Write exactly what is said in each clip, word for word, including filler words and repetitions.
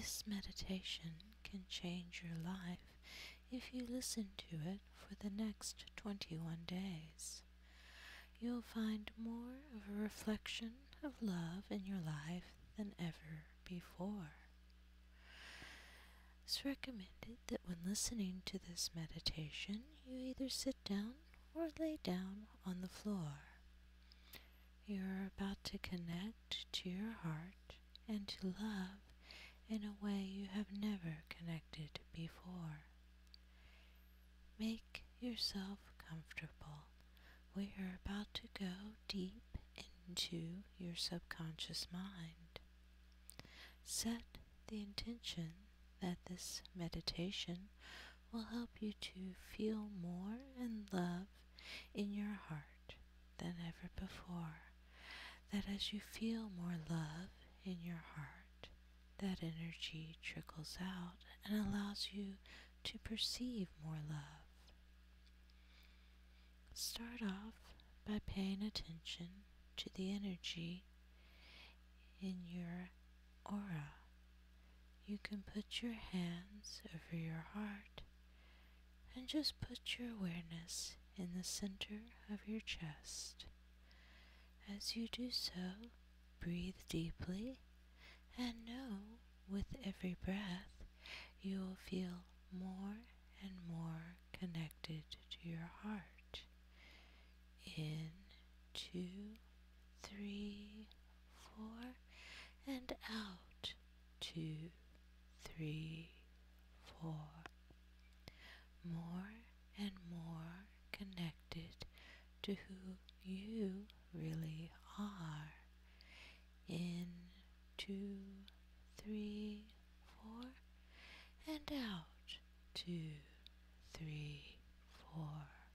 This meditation can change your life if you listen to it for the next twenty-one days. You'll find more of a reflection of love in your life than ever before. It's recommended that when listening to this meditation, you either sit down or lay down on the floor. You're about to connect to your heart and to love in a way you have never connected before. Make yourself comfortable. We are about to go deep into your subconscious mind. Set the intention that this meditation will help you to feel more in love in your heart than ever before. That as you feel more love in your heart, that energy trickles out and allows you to perceive more love. Start off by paying attention to the energy in your aura. You can put your hands over your heart and just put your awareness in the center of your chest. As you do so, breathe deeply and know with every breath you will feel more and more connected to your heart. In, two, three, four, and out, two, three, four. More and more connected to who you really are. In, two, three, four, and out, two, three, four.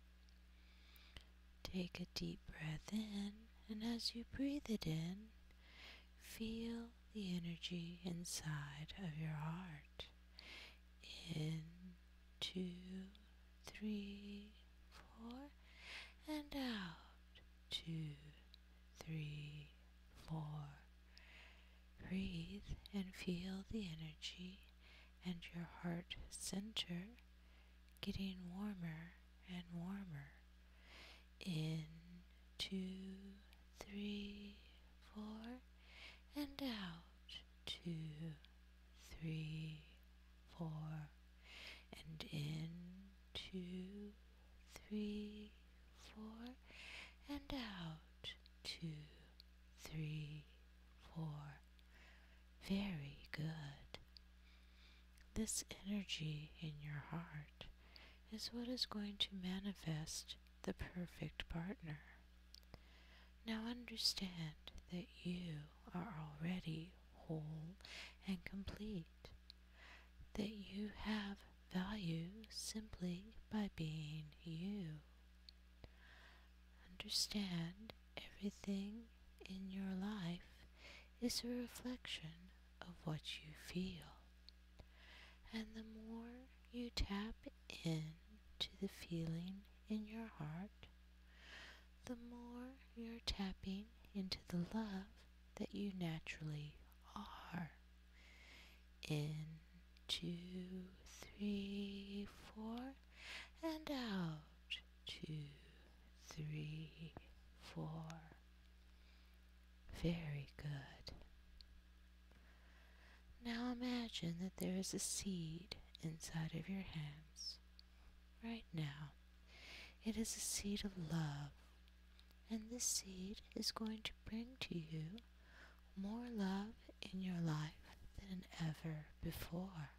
Take a deep breath in, and as you breathe it in, feel the energy inside of your heart. In, two, three, four, and out, two, three, four. Breathe and feel the energy and your heart center getting warmer and warmer. In, two, three, four, and out, two, three, four, and in, two, three, four, and out, two, three, four. Very good. This energy in your heart is what is going to manifest the perfect partner. Now understand that you are already whole and complete, that you have value simply by being you. Understand everything in your life is a reflection of what you feel, and the more you tap in to the feeling in your heart, the more you're tapping into the love that you naturally are. In, two, three, four, and out, two, three, four. Very good. Now imagine that there is a seed inside of your hands right now. It is a seed of love, and this seed is going to bring to you more love in your life than ever before.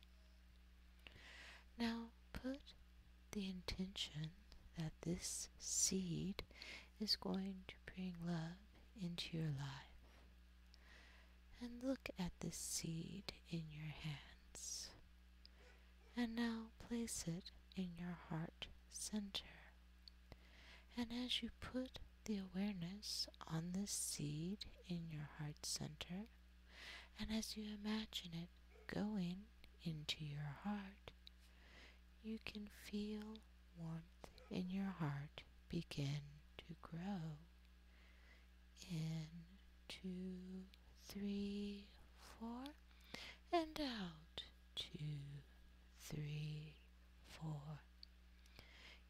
Now put the intention that this seed is going to bring love into your life, and look at this seed in your hands, and now place it in your heart center. And as you put the awareness on this seed in your heart center, and as you imagine it going into your heart, you can feel warmth in your heart begin to grow. In, two, three, four, and out,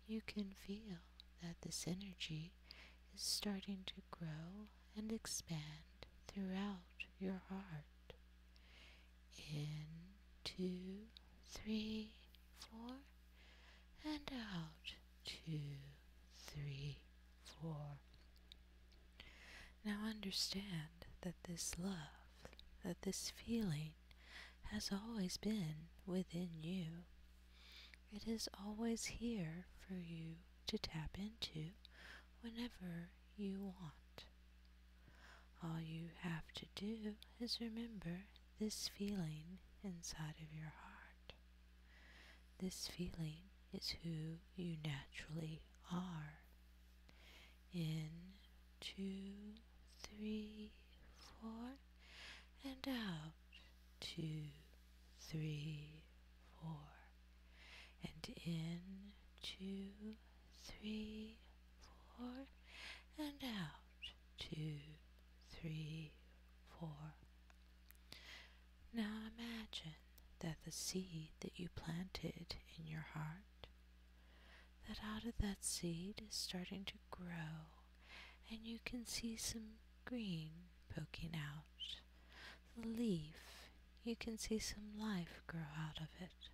you can feel that this energy is starting to grow and expand throughout your heart. In, two, three, four, and out, two, three, four. Now understand that this love, that this feeling has always been within you. It is always here for you to tap into whenever you want. All you have to do is remember this feeling inside of your heart. This feeling is who you naturally are. In, two, three, four, and out, two, three, four, and in, two, three, four, and out, two, three, four. Now imagine that the seed that you planted in your heart, that out of that seed is starting to grow, and you can see some green poking out. The leaf, you can see some life grow out of it.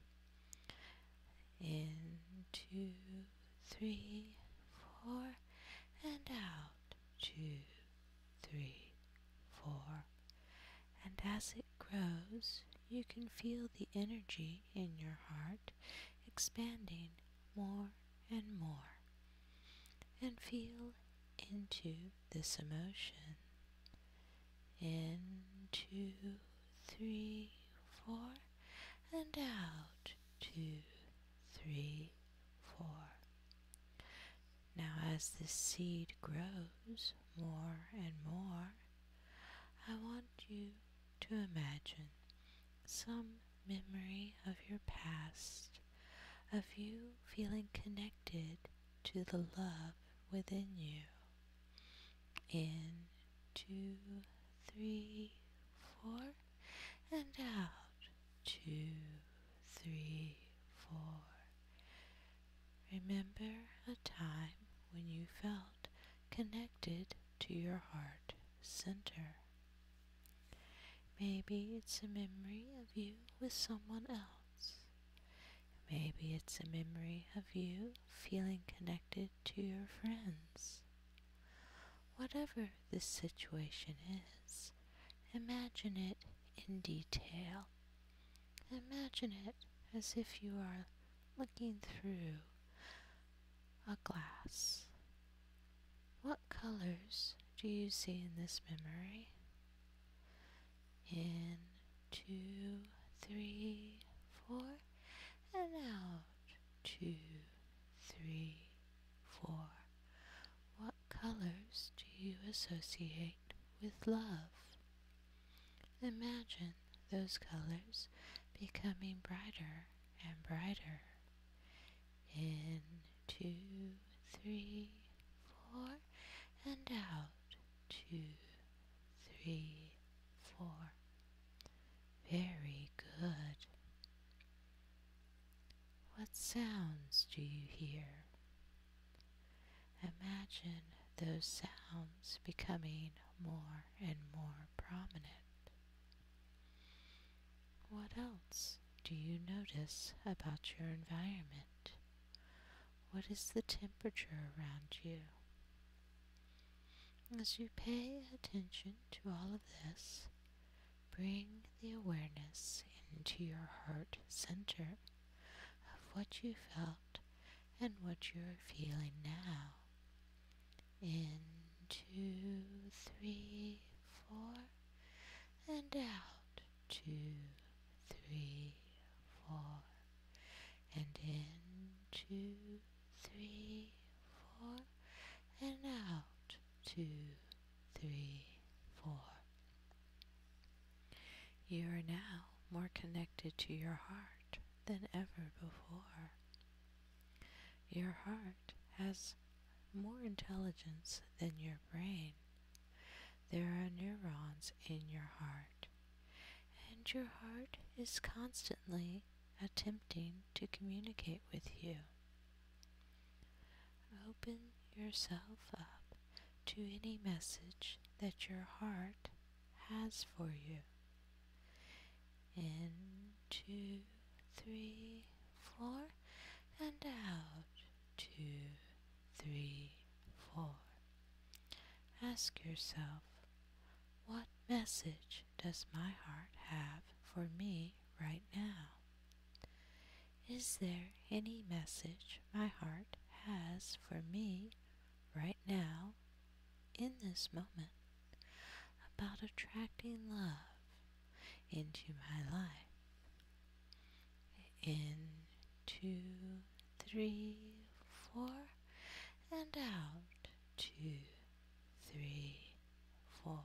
In, two, three, four, and out, two, three, four. And as it grows, you can feel the energy in your heart expanding more and more. And feel into this emotion. In, two, three, four, and out, two, three, four. Now as this seed grows more and more, I want you to imagine some memory of your past, of you feeling connected to the love within you. In, two, three, four, and out, two, three, four. Remember a time when you felt connected to your heart center. Maybe it's a memory of you with someone else. Maybe it's a memory of you feeling connected to your friends. Whatever this situation is, imagine it in detail. Imagine it as if you are looking through a glass. What colors do you see in this memory? In, two, three, four, and out, two, three, four. What colors do you associate with love? Imagine those colors becoming brighter and brighter. In, two, three, four, and out, two, three, four. Very good. What sounds do you hear? Imagine those sounds becoming more and more prominent. What else do you notice about your environment? What is the temperature around you? As you pay attention to all of this, bring the awareness into your heart center of what you felt and what you are feeling now. In, two, three, four, and out, two, three, four, and in, two, three, four, and out, two, three, four. You are now more connected to your heart than ever before. Your heart has more intelligence than your brain. There are neurons in your heart, and your heart is constantly attempting to communicate with you. open yourself up to any message that your heart has for you. In, two, three, four, and out, two, three, four. Ask yourself, what message does my heart have for me right now? Is there any message my heart has for me right now, in this moment, about attracting love into my life? In, two, three, four, and out, two, three, four.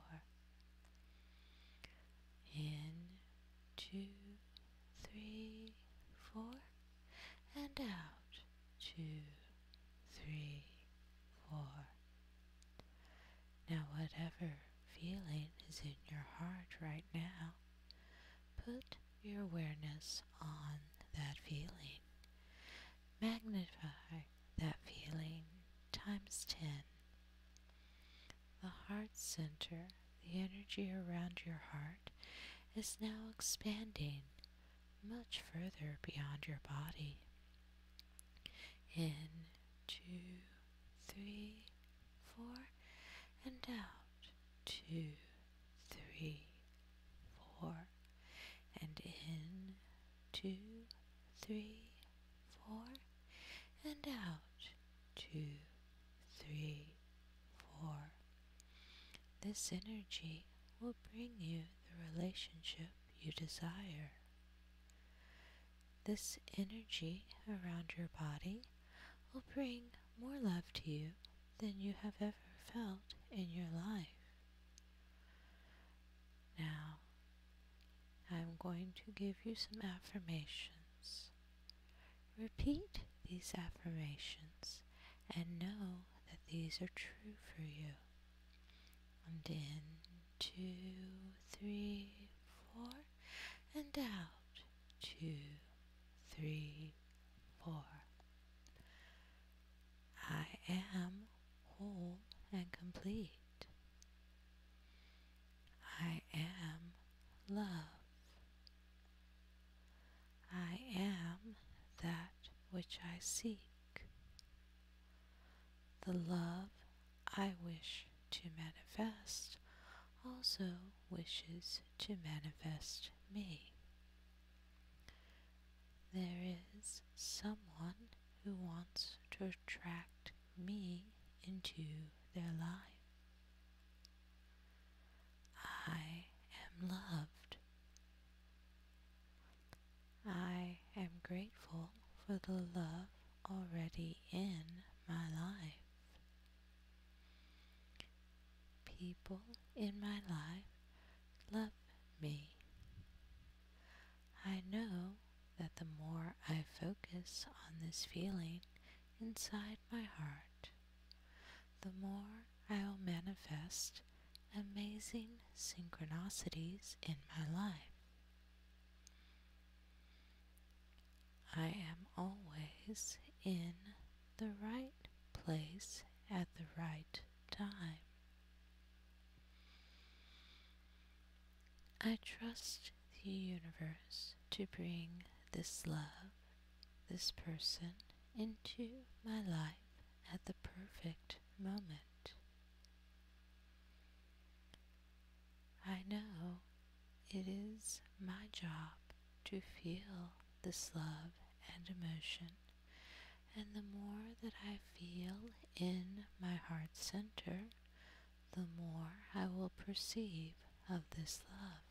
In, two, three, four, and out, two, three, four. Now whatever feeling is in your heart right now, put your awareness on that feeling. Magnify that feeling times ten. The heart center, the energy around your heart, is now expanding much further beyond your body. In, two, three, four, and out, two, three, four, and in, two, three, four, and out, two, three, four. This energy will bring you the relationship you desire. This energy around your body will bring more love to you than you have ever felt in your life. Now, I'm going to give you some affirmations. Repeat these affirmations and know that these are true for you. And in, two, three, four, and out, two, three, four. I am whole and complete. I am love. I am that which I seek. The love I wish to manifest also wishes to manifest me. There is someone who wants to attract me into their life. I am loved. I am grateful for the love already in my life. People in my life love me. I know that the more I focus on this feeling inside my heart, the more I'll manifest amazing synchronicities in my life. I am always in the right place at the right time. I trust the universe to bring this love, this person, into my life at the perfect moment. I know it is my job to feel this love and emotion, and the more that I feel in my heart center, the more I will perceive of this love.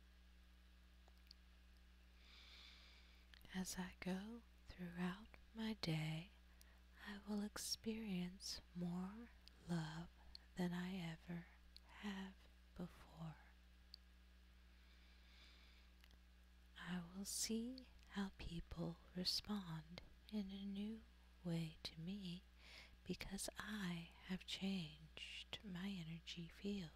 As I go throughout my day, I will experience more love than I ever have before. I will see how people respond in a new way to me because I have changed my energy field.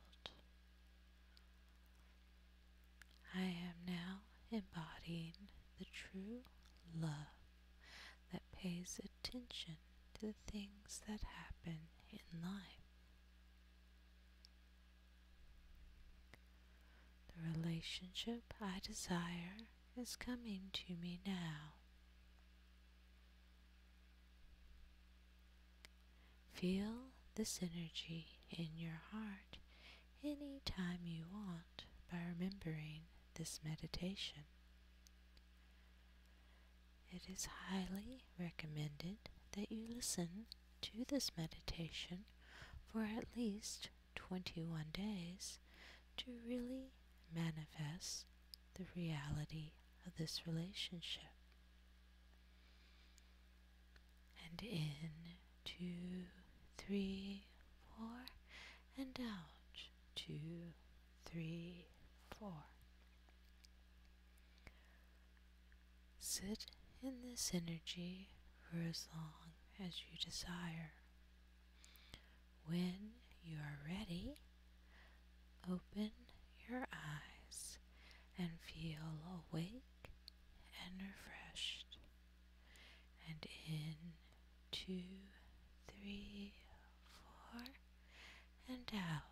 I am now embodying the true love that pays attention to the things that happen in life. The relationship I desire is coming to me now. Feel this energy in your heart any time you want by remembering this meditation. It is highly recommended that you listen to this meditation for at least twenty-one days to really manifest the reality of this relationship. And in, two, three, four, and out, two, three, four. Sit in this energy for as long as you desire. When you are ready, open your eyes and feel awake and refreshed. And in, two, three, four, and out,